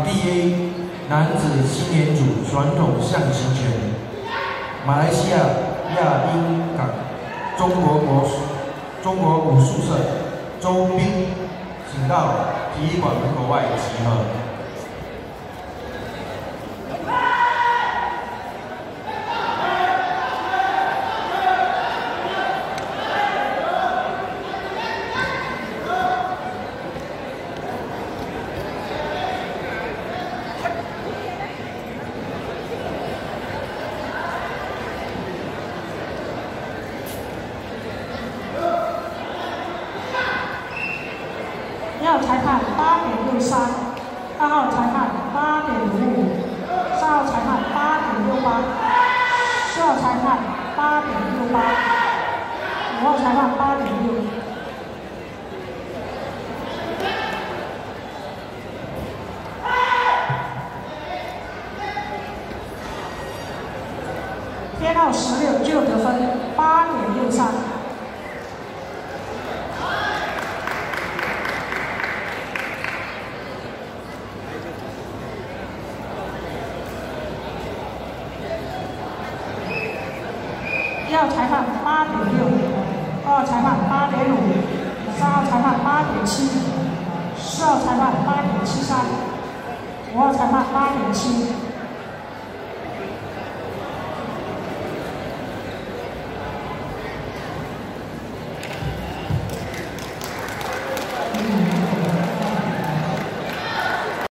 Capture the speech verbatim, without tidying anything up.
B A 男子青年组传统象棋拳，马来西亚亚丁港中国国中国武术社周斌，请到体育馆门口外集合。 一号裁判八点六三，二号裁判八点五五，三号裁判八点六八，四号裁判八点六八，五号裁判八点六。偏号十六就得分八点六三。 一号裁判八点六，二号裁判八点五，三号裁判八点七，四号裁判八点七三，五号裁判八点七。